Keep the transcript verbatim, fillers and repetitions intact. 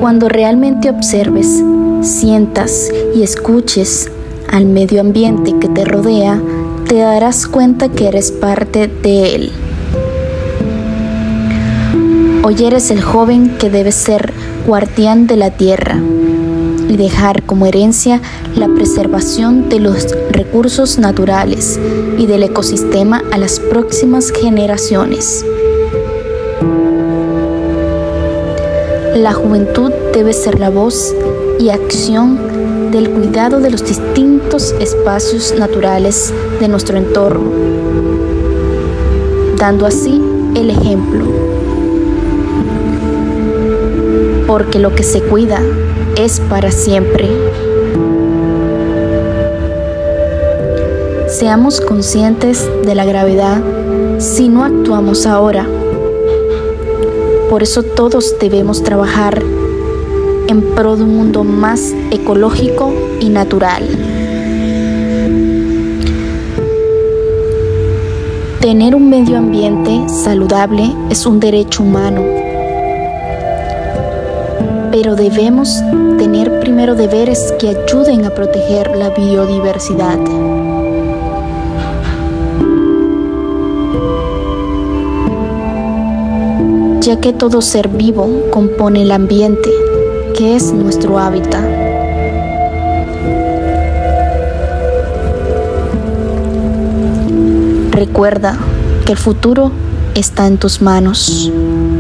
Cuando realmente observes, sientas y escuches al medio ambiente que te rodea, te darás cuenta que eres parte de él. Hoy eres el joven que debe ser guardián de la tierra y dejar como herencia la preservación de los recursos naturales y del ecosistema a las próximas generaciones. La juventud debe ser la voz y acción del cuidado de los distintos espacios naturales de nuestro entorno, dando así el ejemplo. Porque lo que se cuida es para siempre. Seamos conscientes de la gravedad si no actuamos ahora. Por eso todos debemos trabajar en pro de un mundo más ecológico y natural. Tener un medio ambiente saludable es un derecho humano, pero debemos tener primero deberes que ayuden a proteger la biodiversidad. Ya que todo ser vivo compone el ambiente, que es nuestro hábitat. Recuerda que el futuro está en tus manos.